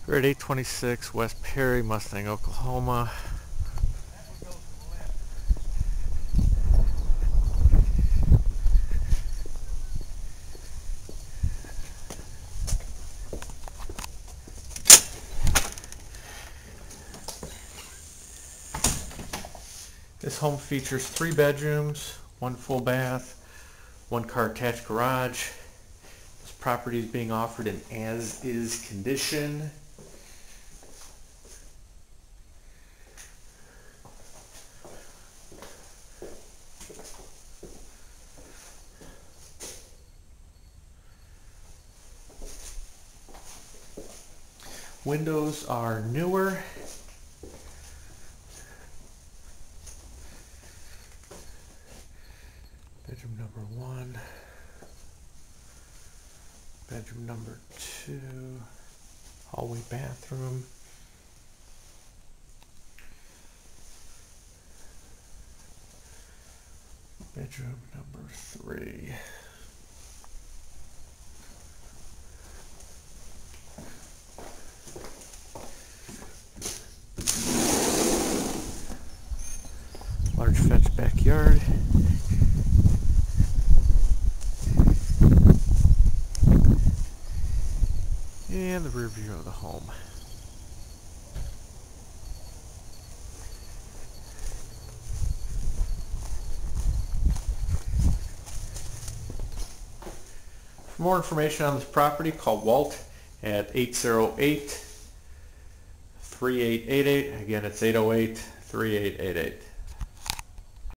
We're at 826 West Perry, Mustang, Oklahoma. This home features 3 bedrooms, 1 full bath, 1 car attached garage. This property is being offered in as-is condition. Windows are newer. Bedroom number 1. Bedroom number 2. Hallway bathroom. Bedroom number 3. Large fenced backyard. And the rear view of the home. For more information on this property, call Walt at 808-3888. Again, it's 808-3888.